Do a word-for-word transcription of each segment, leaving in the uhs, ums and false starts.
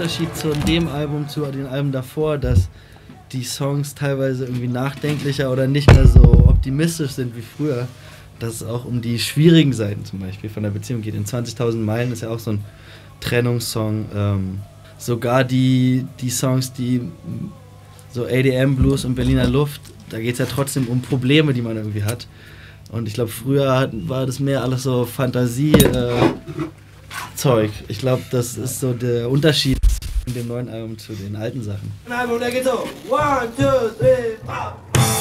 Unterschied zu dem Album, zu den Alben davor, dass die Songs teilweise irgendwie nachdenklicher oder nicht mehr so optimistisch sind wie früher. Dass es auch um die schwierigen Seiten zum Beispiel von der Beziehung geht. In zwanzigtausend Meilen ist ja auch so ein Trennungssong. Ähm, sogar die, die Songs, die so A D M Blues und Berliner Luft, da geht es ja trotzdem um Probleme, die man irgendwie hat. Und ich glaube, früher hat, war das mehr alles so Fantasie-Zeug. Äh, ich glaube, das ist so der Unterschied in dem neuen Album zu den alten Sachen. Ein Album, der geht so. One, two, three, four.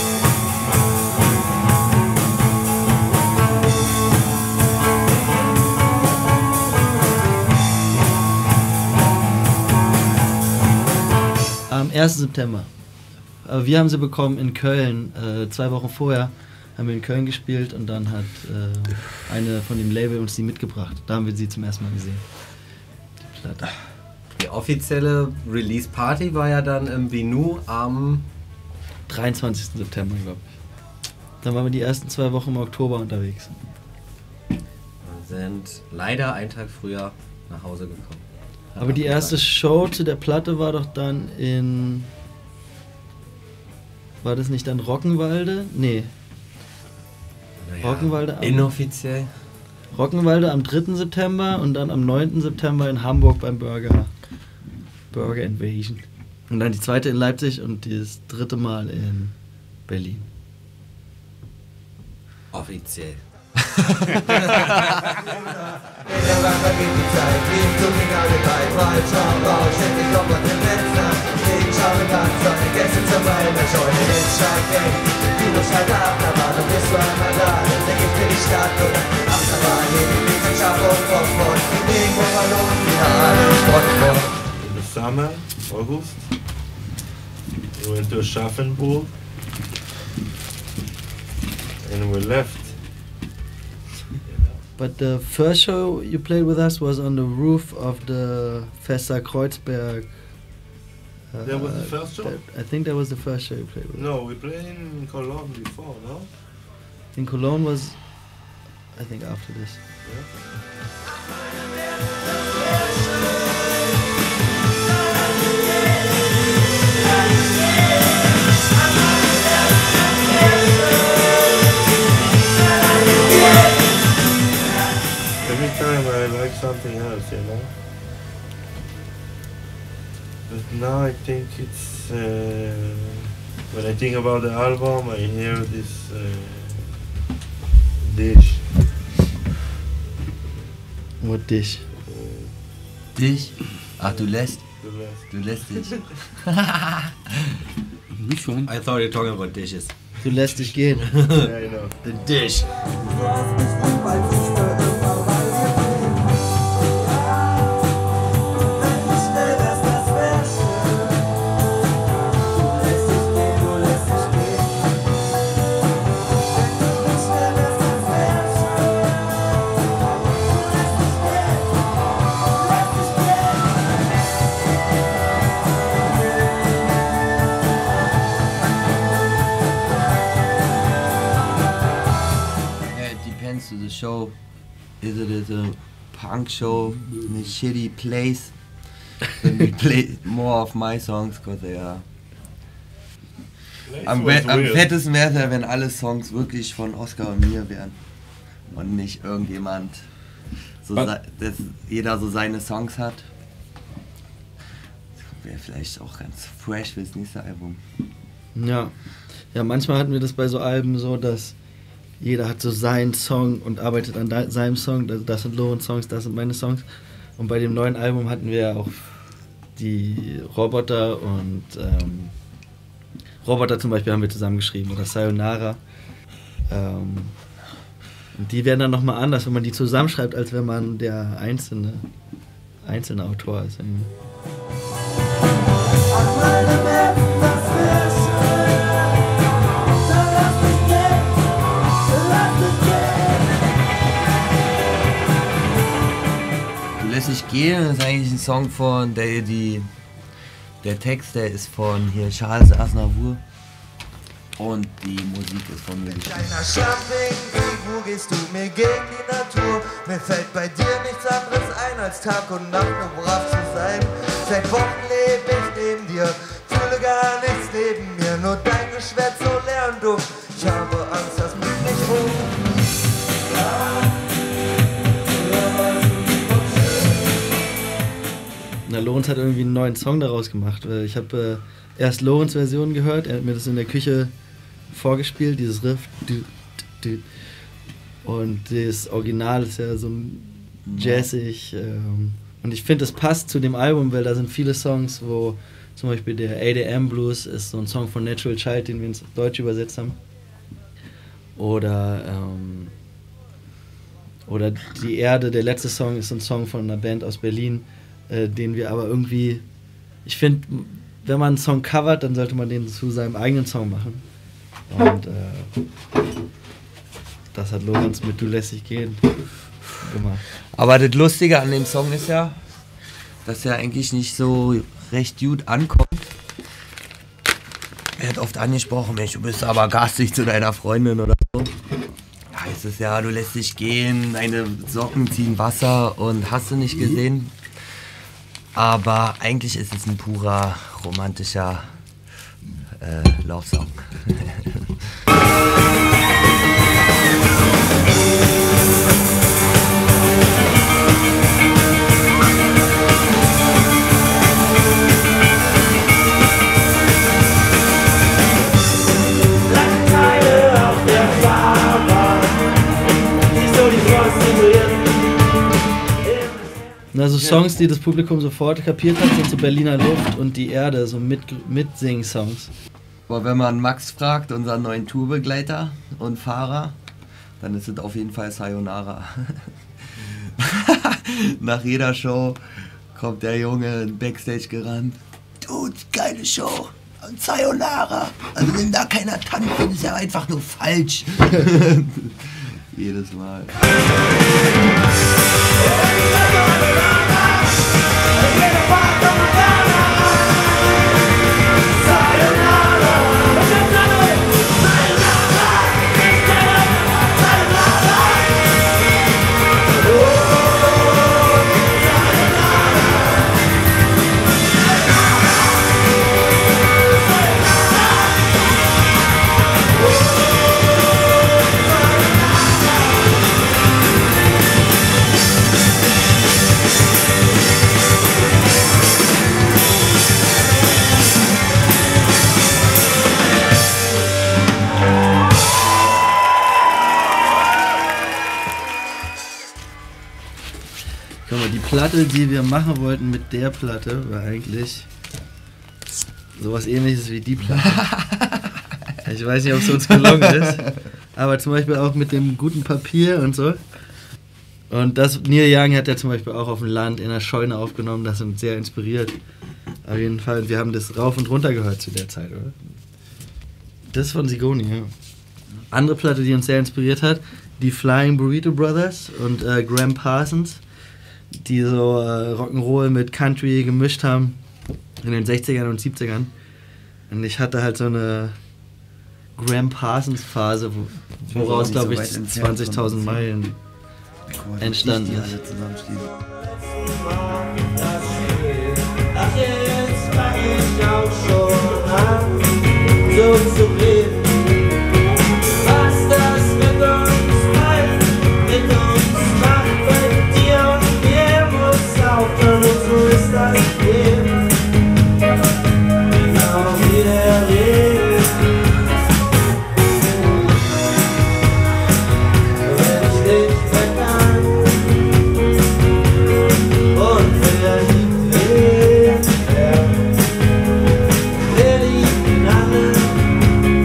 Am ersten September. Wir haben sie bekommen in Köln, äh, zwei Wochen vorher haben wir in Köln gespielt und dann hat äh, eine von dem Label uns die mitgebracht. Da haben wir sie zum ersten Mal gesehen. Die Platte. Die offizielle Release-Party war ja dann im Venu am dreiundzwanzigsten September, glaube ich. Dann waren wir die ersten zwei Wochen im Oktober unterwegs. Wir sind leider einen Tag früher nach Hause gekommen. Aber die erste Show zu der Platte war doch dann in... War das nicht dann Rockenwalde? Nee. Naja, Rockenwalde am, inoffiziell. Rockenwalde am dritten September und dann am neunten September in Hamburg beim Burger. Burger Invasion. Und dann die zweite in Leipzig und das dritte Mal in Berlin. Offiziell. In the summer, August, we went to Aschaffenburg and we left. But the first show you played with us was on the roof of the Festa Kreuzberg. Uh, That was the first show? That, I think that was the first show you played with. No, we played in Cologne before, no? In Cologne was, I think, after this. Yeah. Every time I like something else, you know. But now I think it's uh, when I think about the album, I hear this uh, dish. What dish? Dich? Ach, du lässt? The last. Du lässt dich. Which one? I thought you were talking about dishes. Du lässt dich gehen. Yeah, I know. The dish. To the show, is it is a punk show in a shitty place? Then we play more of my songs because they are. Am, was am weird. fettesten wäre es ja, wenn alle Songs wirklich von Oscar und mir wären und nicht irgendjemand, so Was? dass jeder so seine Songs hat. Das wäre vielleicht auch ganz fresh fürs nächste Album. Ja. Ja, manchmal hatten wir das bei so Alben so, dass jeder hat so seinen Song und arbeitet an de- seinem Song. Das, das sind Lorenz Songs, das sind meine Songs. Und bei dem neuen Album hatten wir auch die Roboter und ähm, Roboter zum Beispiel haben wir zusammen geschrieben oder Sayonara. Ähm, und die werden dann nochmal anders, wenn man die zusammenschreibt, als wenn man der einzelne, einzelne Autor ist. Irgendwie. Du lässt dich gehen, das ist eigentlich ein Song von der, die, der Text, der ist von hier Charles Aznavour und die Musik ist von mir. Kleiner Schlammwinkel, wo gehst du mir gegen die Natur? Mir fällt bei dir nichts anderes ein, als Tag und Nacht nur brav zu sein. Seit Wochen lebe ich neben dir, fühle gar nichts neben mir, nur dein Geschwätz so leer und dumm. Ich habe Angst, das bringt mich um. Na, Lorenz hat irgendwie einen neuen Song daraus gemacht. Ich habe äh, erst Lorenz Version gehört, er hat mir das in der Küche vorgespielt, dieses Riff. Du, du, und das Original ist ja so jazzig. Ähm, und ich finde, es passt zu dem Album, weil da sind viele Songs, wo zum Beispiel der A D M Blues ist so ein Song von Natural Child, den wir ins Deutsche übersetzt haben. Oder, ähm, oder Die Erde, der letzte Song, ist ein Song von einer Band aus Berlin, äh, den wir aber irgendwie, ich finde, wenn man einen Song covert, dann sollte man den zu seinem eigenen Song machen. Und äh, das hat Lorenz mit Du lässt dich gehen gemacht. Aber das Lustige an dem Song ist ja, dass er eigentlich nicht so recht gut ankommt. Er hat oft angesprochen, Mensch, du bist aber garstig zu deiner Freundin oder so. Da heißt es ja, du lässt dich gehen, deine Socken ziehen Wasser und hast du nicht gesehen. Aber eigentlich ist es ein purer romantischer äh, Love-Song. Also Songs, die das Publikum sofort kapiert hat, sind so Berliner Luft und Die Erde, so mit, Mitsing-Songs. Aber wenn man Max fragt, unseren neuen Tourbegleiter und Fahrer, dann ist es auf jeden Fall Sayonara. Nach jeder Show kommt der Junge in Backstage gerannt. Dude, geile Show. Und Sayonara. Also wenn da keiner tanzt, dann ist ja einfach nur falsch. Jedes Mal. Die Platte, die wir machen wollten mit der Platte, war eigentlich sowas Ähnliches wie die Platte. Ich weiß nicht, ob es uns gelungen ist, aber zum Beispiel auch mit dem guten Papier und so. Und das, Neil Young hat ja zum Beispiel auch auf dem Land in der Scheune aufgenommen, das hat uns sehr inspiriert. Auf jeden Fall, wir haben das rauf und runter gehört zu der Zeit, oder? Das ist von Sigoni, ja. Andere Platte, die uns sehr inspiriert hat, die Flying Burrito Brothers und äh, Graham Parsons, die so äh, Rock'n'Roll mit Country gemischt haben in den sechzigern und siebzigern. Und ich hatte halt so eine Graham Parsons Phase, wo, woraus, glaube ich, zwanzigtausend Meilen entstanden ist. Ach, jetzt fang ich auch schon an, so zu reden. Was das mit uns meint, mit uns macht, bei dir und mir muss aufhören, und so ist das Leben. Genau wie der Regen. Wenn ich dich verkann und verliebt bin, wer liebt den anderen?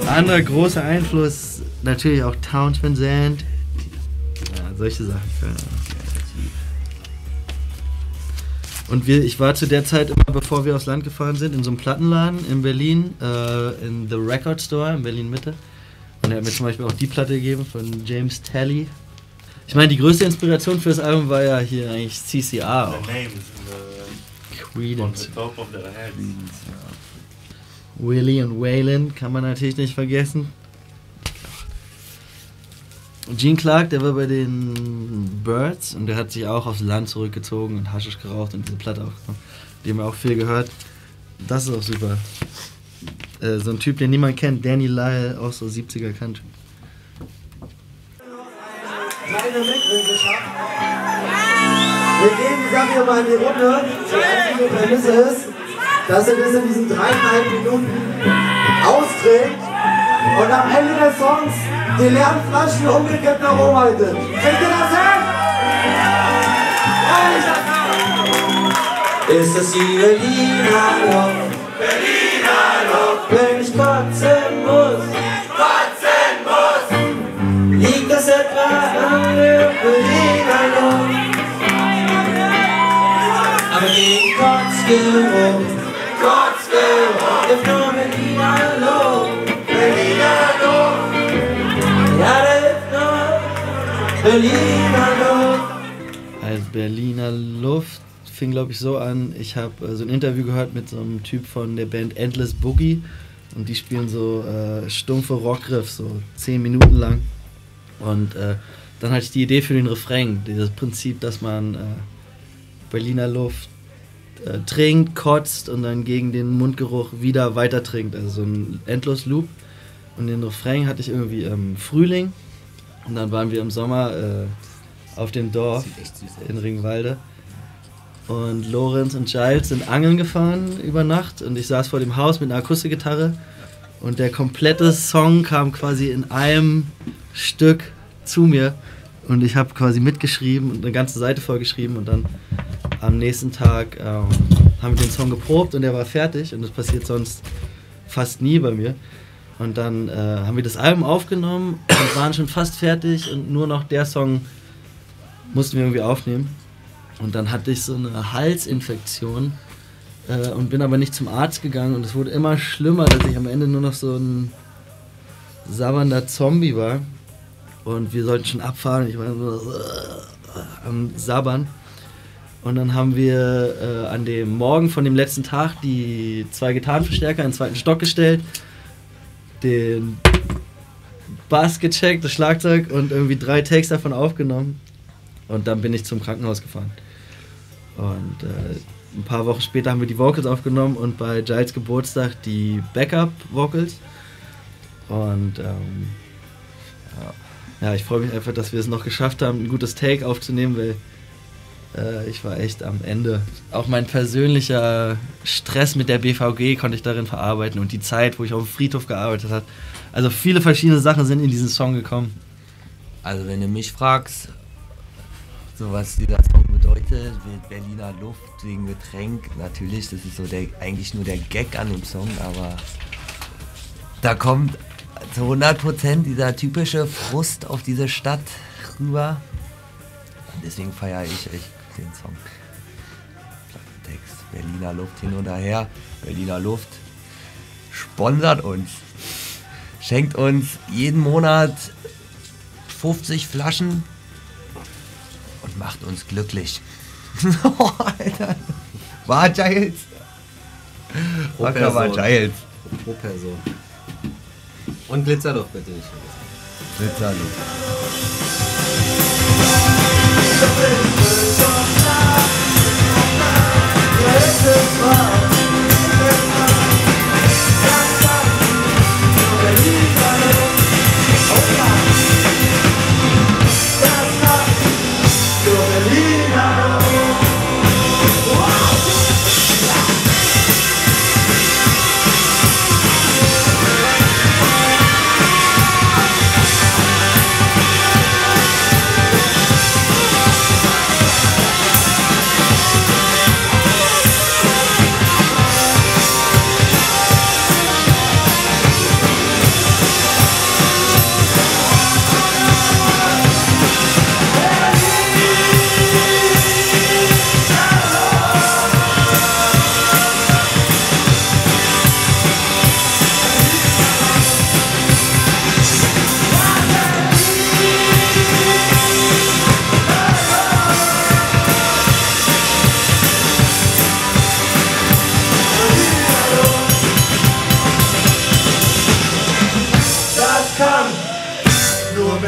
Anderer großer Einfluss, natürlich auch Townes Van Zandt. Ja, solche Sachen. Und wir, ich war zu der Zeit immer, bevor wir aufs Land gefahren sind, in so einem Plattenladen in Berlin, äh, in The Record Store in Berlin-Mitte. Und er hat mir zum Beispiel auch die Platte gegeben von James Talley. Ich meine, die größte Inspiration für das Album war ja hier eigentlich C C R auch. The names in the, on Creedence. the top of their heads. Willie und Waylon kann man natürlich nicht vergessen. Gene Clark, der war bei den Birds und der hat sich auch aufs Land zurückgezogen und Haschisch geraucht und diese Platte aufgenommen. Die haben wir auch viel gehört. Das ist auch super. Äh, so ein Typ, den niemand kennt, Danny Lyle, auch so siebziger Country. Kleine Mitwissenschaft. Wir geben die Sache hier mal in die Runde. Die einzige Prämisse ist, dass ihr das in diesen dreieinhalb Minuten austrägt und am Ende des Songs die leeren Flaschen umgekippt nach oben haltet. Kriegt ihr das hin? Ja, ist das die Berliner Luft? Berliner Luft. Wenn ich kotzen muss, kotzen muss, liegt das etwa an der Berliner Luft? Aber den Kotzgeruch, Kotzgeruch, gibt nur Berliner Luft, Berliner Luft. Ja, da hilft nur Berliner Luft. Als Berliner Luft fing, glaube ich, so an, ich habe äh, so ein Interview gehört mit so einem Typ von der Band Endless Boogie und die spielen so äh, stumpfe Rockriffs, so zehn Minuten lang. Und äh, dann hatte ich die Idee für den Refrain, dieses Prinzip, dass man äh, Berliner Luft äh, trinkt, kotzt und dann gegen den Mundgeruch wieder weiter trinkt, also so ein Endlos Loop. Und den Refrain hatte ich irgendwie im Frühling und dann waren wir im Sommer äh, auf dem Dorf in Ringwalde und Lorenz und Giles sind angeln gefahren über Nacht und ich saß vor dem Haus mit einer Akustikgitarre und der komplette Song kam quasi in einem Stück zu mir und ich habe quasi mitgeschrieben und eine ganze Seite vollgeschrieben und dann am nächsten Tag ähm, haben wir den Song geprobt und der war fertig und das passiert sonst fast nie bei mir. Und dann äh, haben wir das Album aufgenommen und waren schon fast fertig und nur noch der Song mussten wir irgendwie aufnehmen. Und dann hatte ich so eine Halsinfektion äh, und bin aber nicht zum Arzt gegangen und es wurde immer schlimmer, dass ich am Ende nur noch so ein sabbernder Zombie war. Und wir sollten schon abfahren und ich war so äh, am Sabbern. Und dann haben wir äh, an dem Morgen von dem letzten Tag die zwei Gitarrenverstärker in den zweiten Stock gestellt, den Bass gecheckt, das Schlagzeug und irgendwie drei Takes davon aufgenommen. Und dann bin ich zum Krankenhaus gefahren. Und äh, ein paar Wochen später haben wir die Vocals aufgenommen und bei Giles Geburtstag die Backup-Vocals. Und ähm, ja. ja, ich freue mich einfach, dass wir es noch geschafft haben, ein gutes Take aufzunehmen, weil äh, ich war echt am Ende. Auch mein persönlicher Stress mit der B V G konnte ich darin verarbeiten und die Zeit, wo ich auf dem Friedhof gearbeitet habe. Also viele verschiedene Sachen sind in diesen Song gekommen. Also wenn du mich fragst, so was dieser Song bedeutet, mit Berliner Luft wegen Getränk, natürlich, das ist so der, eigentlich nur der Gag an dem Song, aber da kommt zu hundert Prozent dieser typische Frust auf diese Stadt rüber. Und deswegen feiere ich echt den Song. Text, Berliner Luft hin und her. Berliner Luft sponsert uns. Schenkt uns jeden Monat fünfzig Flaschen und macht uns glücklich. Oh, Alter. War Giles. Pro Wacker war Person. Giles. Pro Person. Und Glitzerluft bitte nicht vergessen. Glitzerluft.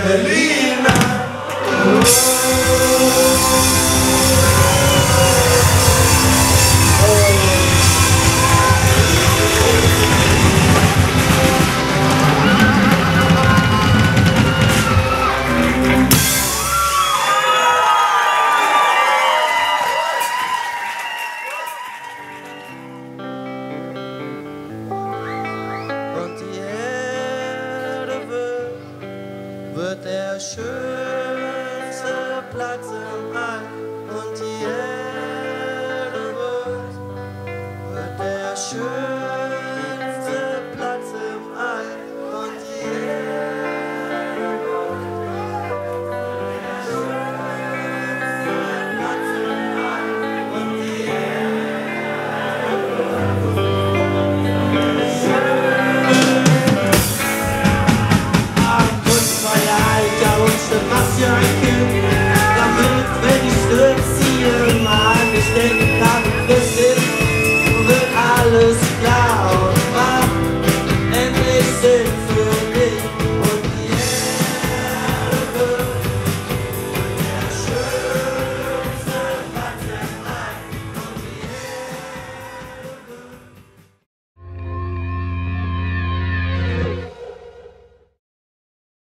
Berliner. Und die Erde wird, wird der schönste Platz im All. Und die Erde wird, wird der schönste Platz im All. Und die Erde wird, der schönste Platz im All. Und die Masjaki, damit wenn ich stürze, hier mal nicht denken.